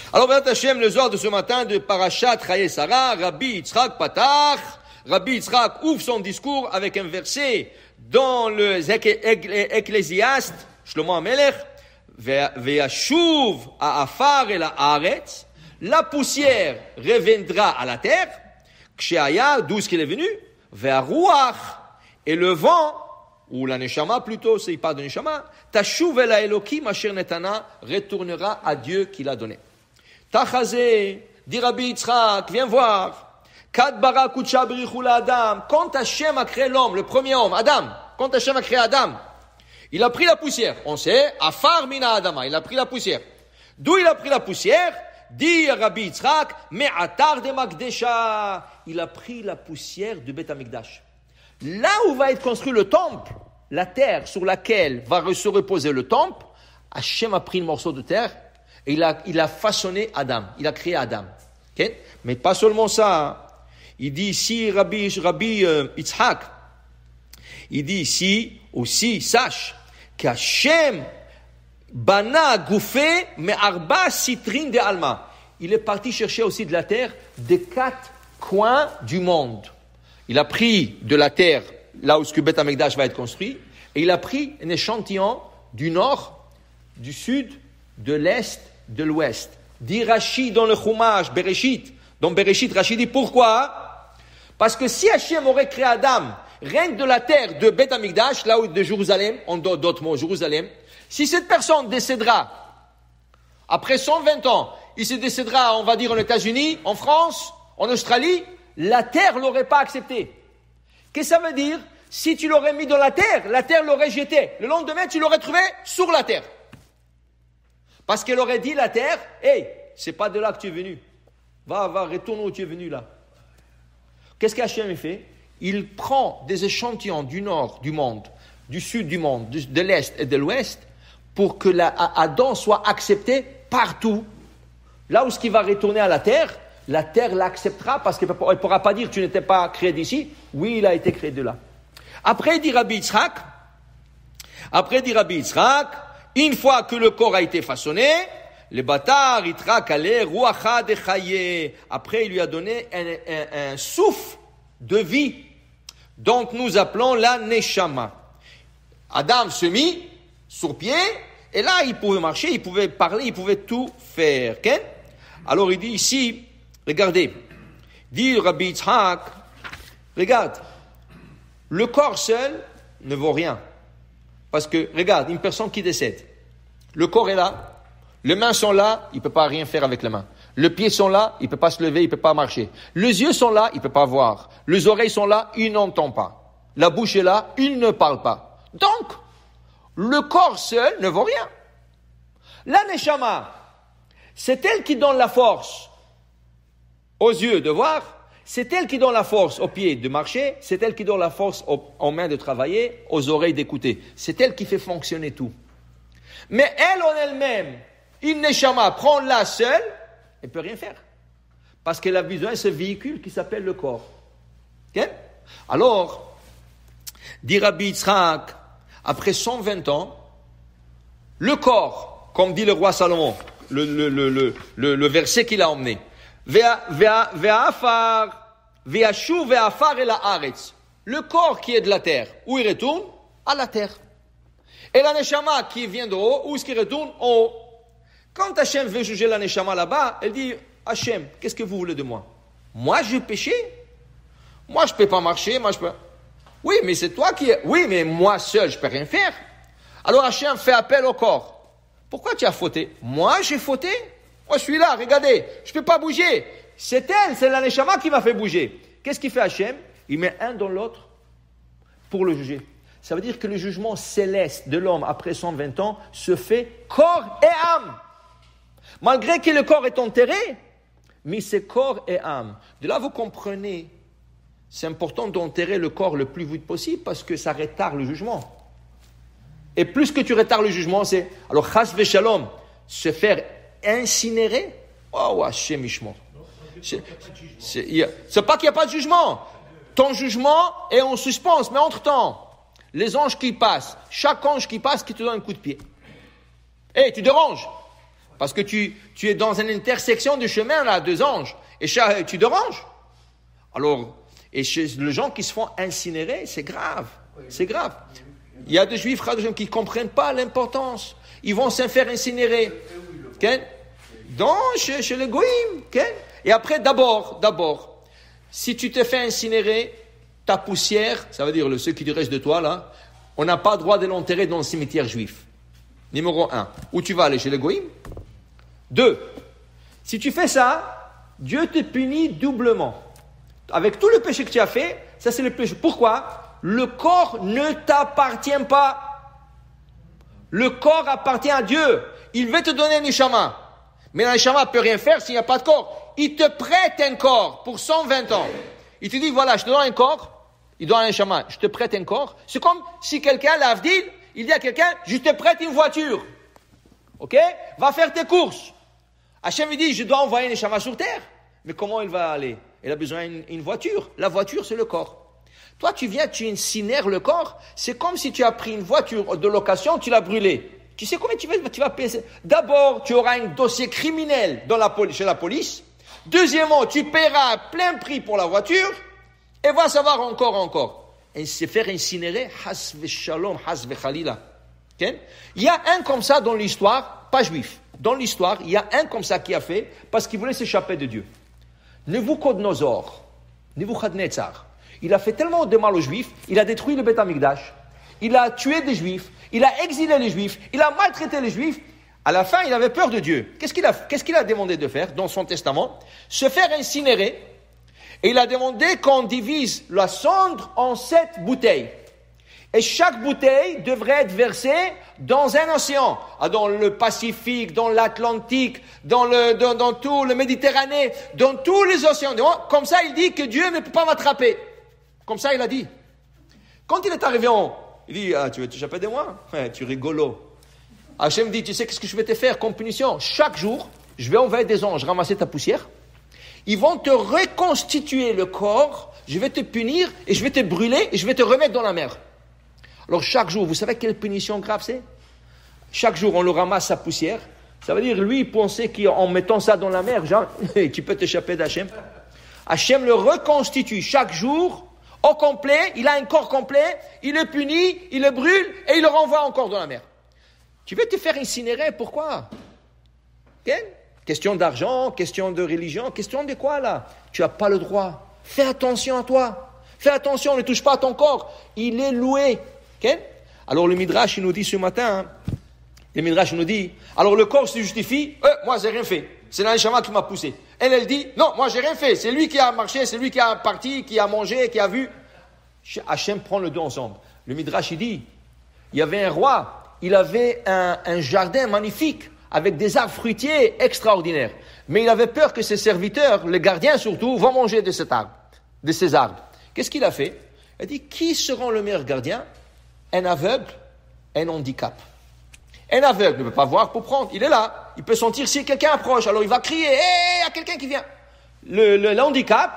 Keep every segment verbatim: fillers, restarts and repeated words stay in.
Alors, Béat Hashem, le soir de ce matin de Parashat Chaye Sarah, Rabbi Yitzhak Patach, Rabbi Yitzhak ouvre son discours avec un verset dans le Ecclésiaste, Shlomo HaMelech, Ve'yashuv ha'afar el ha'aretz, la poussière reviendra à la terre, Ksheaya, d'où est-ce qu'il est venu, Ve'aruach, et le vent, ou la Neshama plutôt, c'est il parle de Neshama, Tashuv el ha'elokim asher netana, retournera à Dieu qui l'a donné. Tachazé, dit Rabbi Yitzhak, viens voir. Kad bara kutsha berichou la Adam. Quand Hachem a créé l'homme, le premier homme, Adam, quand Hachem a créé Adam, il a pris la poussière. On sait, afar mina Adama, il a pris la poussière. D'où il a pris la poussière? Dit Rabbi Yitzhak, mais atar de Makdesha. Il a pris la poussière du Beth Amikdash. Là où va être construit le temple, la terre sur laquelle va se reposer le temple, Hachem a pris le morceau de terre et il a, il a façonné Adam. Il a créé Adam. Okay? Mais pas seulement ça. Il dit ici, Rabbi, Rabbi euh, Yitzhak, il dit ici aussi, sache qu'Hachem bana goufé mais arba citrin de alma. Il est parti chercher aussi de la terre des quatre coins du monde. Il a pris de la terre là où ce que Beth Amikdash va être construit et il a pris un échantillon du nord, du sud, de l'est, de l'ouest. Dit Rashi dans le Chumash, Bereshit. Dans Bereshit, Rashi dit pourquoi? Parce que si Hachem aurait créé Adam, rien que de la terre de Beth Amikdash, là où de Jérusalem, en d'autres mots, Jérusalem, si cette personne décédera après cent vingt ans, il se décédera, on va dire, aux États-Unis, en France, en Australie, la terre l'aurait pas accepté. Qu'est-ce que ça veut dire? Si tu l'aurais mis dans la terre, la terre l'aurait jeté. Le lendemain, tu l'aurais trouvé sur la terre. Parce qu'elle aurait dit, la terre, hey, c'est pas de là que tu es venu. Va, va, retourne où tu es venu là. Qu'est-ce qu'Hachem fait? Il prend des échantillons du nord du monde, du sud du monde, de l'est et de l'ouest, pour que la, Adam soit accepté partout. Là où ce qui va retourner à la terre, la terre l'acceptera parce qu'elle ne pourra pas dire tu n'étais pas créé d'ici. Oui, il a été créé de là. Après, dit Rabbi Yitzhak, après, dit Rabbi Yitzhak, une fois que le corps a été façonné, le bâtard, itrak ale, ruacha de chaye. Après, il lui a donné un, un, un souffle de vie. Donc, nous appelons la neshama. Adam se mit sur pied, et là, il pouvait marcher, il pouvait parler, il pouvait tout faire. Okay? Alors, il dit ici, regardez, dit Rabbi Yitzhak, regarde, le corps seul ne vaut rien. Parce que, regarde, une personne qui décède, le corps est là, les mains sont là, il ne peut pas rien faire avec les mains. Les pieds sont là, il ne peut pas se lever, il ne peut pas marcher. Les yeux sont là, il ne peut pas voir. Les oreilles sont là, il n'entend pas. La bouche est là, il ne parle pas. Donc, le corps seul ne vaut rien. La neshama, c'est elle qui donne la force aux yeux de voir, c'est elle qui donne la force aux pieds de marcher, c'est elle qui donne la force aux, aux mains de travailler, aux oreilles d'écouter. C'est elle qui fait fonctionner tout. Mais elle en elle-même, une neshama, prends-la seule, elle ne peut rien faire. Parce qu'elle a besoin de ce véhicule qui s'appelle le corps. Okay? Alors, dit Rabbi Yitzhak, après cent vingt ans, le corps, comme dit le roi Salomon, le, le, le, le, le, le verset qu'il a emmené, le corps qui est de la terre, où il retourne? À la terre. Et la neshama qui vient de haut, où est-ce qu'il retourne? En haut. Quand Hachem veut juger la neshama là-bas, elle dit, Hachem, qu'est-ce que vous voulez de moi? Moi, j'ai péché. Moi, je ne peux pas marcher. Moi, je peux... Oui, mais c'est toi qui... Oui, mais moi seul, je ne peux rien faire. Alors Hachem fait appel au corps. Pourquoi tu as fauté? Moi, j'ai fauté. Moi, je suis là, regardez. Je ne peux pas bouger. C'est elle, c'est la neshama qui m'a fait bouger. Qu'est-ce qu'il fait Hachem? Il met un dans l'autre pour le juger. Ça veut dire que le jugement céleste de l'homme après cent vingt ans se fait corps et âme. Malgré que le corps est enterré, mais c'est corps et âme. De là, vous comprenez, c'est important d'enterrer le corps le plus vite possible parce que ça retarde le jugement. Et plus que tu retardes le jugement, c'est... Alors, chas v'shalom, se faire incinérer, oh, Hachem Ishmor. C'est, c'est, c'est pas qu'il n'y a pas de jugement. Ton jugement est en suspens, mais entre-temps, les anges qui passent, chaque ange qui passe qui te donne un coup de pied. Hé, hey, tu déranges. Parce que tu, tu es dans une intersection de chemin, là, deux anges. Et tu déranges. Alors, et chez les gens qui se font incinérer, c'est grave. C'est grave. Il y a des juifs qui ne comprennent pas l'importance. Ils vont se faire incinérer. Okay? Dans, chez, chez les goïms. Okay? Et après, d'abord, d'abord, si tu te fais incinérer, ta poussière, ça veut dire le, ce qui reste de toi, là, on n'a pas le droit de l'enterrer dans le cimetière juif. Numéro un. Où tu vas aller? Chez les goïms. Deux. Si tu fais ça, Dieu te punit doublement. Avec tout le péché que tu as fait, ça c'est le péché. Pourquoi? Le corps ne t'appartient pas. Le corps appartient à Dieu. Il veut te donner un neshama. Mais un neshama ne peut rien faire s'il n'y a pas de corps. Il te prête un corps pour cent vingt ans. Il te dit, voilà, je te donne un corps. Il donne un neshama. Je te prête un corps. C'est comme si quelqu'un, l'avdil, il dit à quelqu'un, je te prête une voiture. Ok? Va faire tes courses. Hachem lui dit, je dois envoyer un neshama sur terre. Mais comment il va aller? Il a besoin d'une une voiture. La voiture, c'est le corps. Toi, tu viens, tu incinères le corps. C'est comme si tu as pris une voiture de location, tu l'as brûlée. Tu sais combien tu vas, tu vas payer? D'abord, tu auras un dossier criminel dans la, chez la police. Deuxièmement, tu paieras plein prix pour la voiture. Et va savoir encore, encore. Et se faire incinérer, has shalom, has khalila. Okay? Il y a un comme ça dans l'histoire, pas juif. Dans l'histoire, il y a un comme ça qui a fait parce qu'il voulait s'échapper de Dieu. Nebuchadnezzar, Nebuchadnezzar, il a fait tellement de mal aux Juifs, il a détruit le Beth Amikdash, il a tué des Juifs, il a exilé les Juifs, il a maltraité les Juifs. À la fin, il avait peur de Dieu. Qu'est-ce qu'il a, qu'est-ce qu'il a demandé de faire dans son testament? Se faire incinérer. Et il a demandé qu'on divise la cendre en sept bouteilles. Et chaque bouteille devrait être versée dans un océan, dans le Pacifique, dans l'Atlantique, dans le, dans, dans tout le Méditerranée, dans tous les océans. Comme ça, il dit que Dieu ne peut pas m'attraper. Comme ça, il a dit. Quand il est arrivé en haut, il dit, ah, tu veux t'échapper de moi? Ouais, tu rigolo. Hachem dit, tu sais qu'est-ce que je vais te faire comme punition? Chaque jour, je vais envoyer des anges ramasser ta poussière. Ils vont te reconstituer le corps. Je vais te punir et je vais te brûler et je vais te remettre dans la mer. Alors chaque jour, vous savez quelle punition grave c'est? Chaque jour, on le ramasse sa poussière. Ça veut dire, lui, il pensait qu'en mettant ça dans la mer, genre, tu peux t'échapper d'Hachem. Hachem le reconstitue chaque jour, au complet, il a un corps complet, il le punit, il le brûle et il le renvoie encore dans la mer. Tu veux te faire incinérer, pourquoi? Okay? Question d'argent, question de religion, question de quoi là? Tu n'as pas le droit. Fais attention à toi. Fais attention, ne touche pas à ton corps. Il est loué. Okay? Alors le Midrash, il nous dit ce matin, hein, le Midrash nous dit, alors le corps se justifie, euh, moi j'ai rien fait, c'est la neshama qui m'a poussé. Elle, elle dit, non, moi j'ai rien fait, c'est lui qui a marché, c'est lui qui a parti, qui a mangé, qui a vu. Hachem prend le deux ensemble. Le Midrash, il dit, il y avait un roi, il avait un, un jardin magnifique, avec des arbres fruitiers extraordinaires. Mais il avait peur que ses serviteurs, les gardiens surtout, vont manger de cet arbre, de ces arbres. Qu'est-ce qu'il a fait? Il a dit, qui seront le meilleur gardien? Un aveugle, un handicap. Un aveugle ne peut pas voir pour prendre. Il est là. Il peut sentir si quelqu'un approche. Alors il va crier, hé, hey, il y a quelqu'un qui vient. Le, le, le handicap,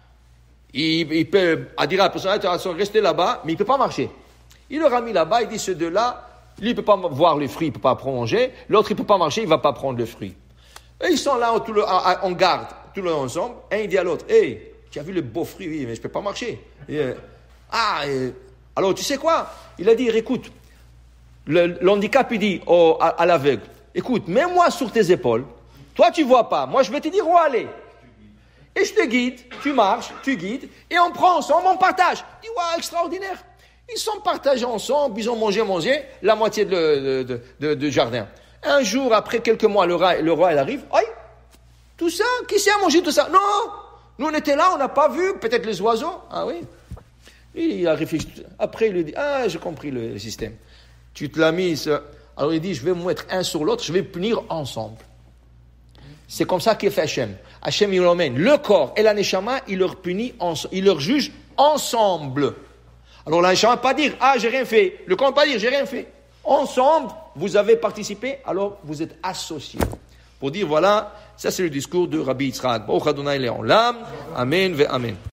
il, il peut dire à la personne, rester là-bas, mais il ne peut pas marcher. Il leur a mis là-bas, il dit, ceux deux-là, lui, il ne peut pas voir le fruit, il ne peut pas manger. L'autre, il ne peut pas marcher, il ne va pas prendre le fruit. Et ils sont là, tout le, en, en garde, tout le monde ensemble. Un, il dit à l'autre, hé, hey, tu as vu le beau fruit? Oui, mais je ne peux pas marcher. Et, euh, ah, et, alors tu sais quoi? Il a dit, écoute, le, l'handicap, il dit au, à, à l'aveugle, écoute, mets-moi sur tes épaules. Toi, tu ne vois pas. Moi, je vais te dire où aller. Et je te guide, tu marches, tu guides, et on prend ensemble, on partage. Il dit, waouh, extraordinaire. Ils sont partagés ensemble, ils ont mangé, mangé, la moitié de, de, de, de, de jardin. Un jour, après quelques mois, le roi, le roi il arrive. Aïe, tout ça, qui s'est mangé tout ça? Non, nous on était là, on n'a pas vu, peut-être les oiseaux. Ah oui. Il a réfléchi. Après, il lui dit, ah, j'ai compris le, le système. Tu te l'as mis. Alors il dit, je vais me mettre un sur l'autre, je vais punir ensemble. C'est comme ça qu'il fait Hachem. Hachem, il emmène le corps et la neshama, il leur punit, il leur juge ensemble. Alors la neshama ne va pas dire, ah, j'ai rien fait. Le corps ne va pas dire, j'ai rien fait. Ensemble, vous avez participé, alors vous êtes associés. Pour dire, voilà, ça c'est le discours de Rabbi Yitzhak. Baruch Adonai Le'olam. Amen ve Amen.